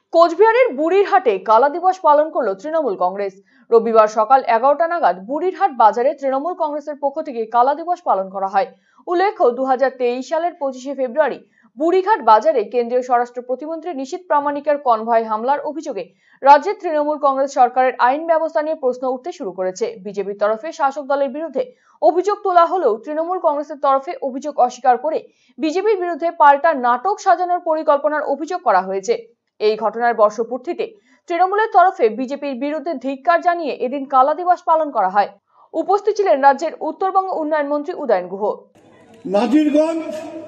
কোচবিহারের বুড়িরহাটে কালা দিবস পালন করলো তৃণমূল কংগ্রেস। রবিবার সকাল 11টা নাগাদ বুড়িরহাট বাজারে তৃণমূল কংগ্রেসের পক্ষ থেকে কালা দিবস পালন করা হয়। উল্লেখ্য, 2023 সালের 25শে ফেব্রুয়ারি বুড়িরহাট বাজারে কেন্দ্রীয় স্বরাষ্ট্র প্রতিমন্ত্রী নিশীথ প্রামাণিকের কনভয় হামলার অভিযোগে রাজ্যের তৃণমূল কংগ্রেস সরকারের আইন ব্যবস্থা নিয়ে প্রশ্ন উঠতে শুরু করেছে। বিজেপির তরফে শাসক দলের বিরুদ্ধে অভিযোগ তোলা হলেও তৃণমূল কংগ্রেসের তরফে অভিযোগ অস্বীকার করে বিজেপির বিরুদ্ধে পাল্টা নাটক সাজানোর পরিকল্পনার অভিযোগ করা হয়েছে। এই ঘটনার বর্ষপূর্তিতে তৃণমূলের তরফে বিজেপির বিরুদ্ধে ধিক্কার জানিয়ে এদিন কালা দিবস পালন করা হয়। উপস্থিত ছিলেন রাজ্যের উত্তরবঙ্গ উন্নয়ন মন্ত্রী উদয়ন গুহ। নাজিরগঞ্জ,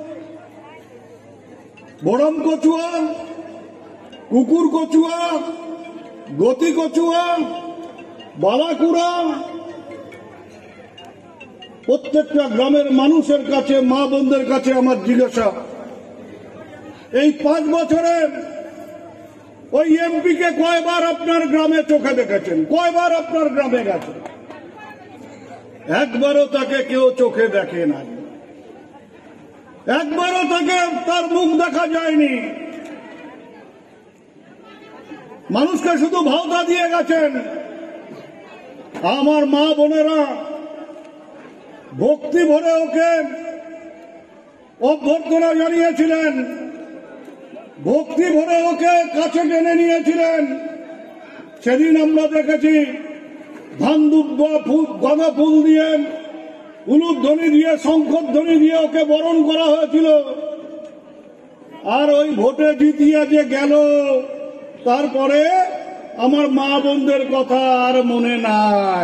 বড়ম কচুয়া, কুকুর কচুয়া, গতি কচুয়া, বালাকুড়া, প্রত্যেকটা গ্রামের মানুষের কাছে, মা বোনদের কাছে আমার জিজ্ঞাসা, এই 5 বছরে ওই এমপি কে কয়বার আপনার গ্রামে চোখে দেখেছেন? কয়বার আপনার গ্রামে গেছেন? একবারও তাকে কেউ চোখে দেখে নাই, একবারও তাকে তার মুখ দেখা যায়নি। মানুষকে শুধু ভাওতা দিয়ে গেছেন। আমার মা বোনেরা ভক্তি ভরে ওকে অভ্যর্থনা জানিয়েছিলেন, ভক্তি ভরে ওকে কাছে টেনে নিয়েছিলেন। সেদিন আমরা দেখেছি গাঁদা ফুল দিয়ে, উলুধ্বনি দিয়ে, শঙ্খধ্বনি দিয়ে ওকে বরণ করা হয়েছিল। আর ওই ভোটে জিতিয়ে যে গেল, তারপরে আমার মা বোনদের কথা আর মনে নাই।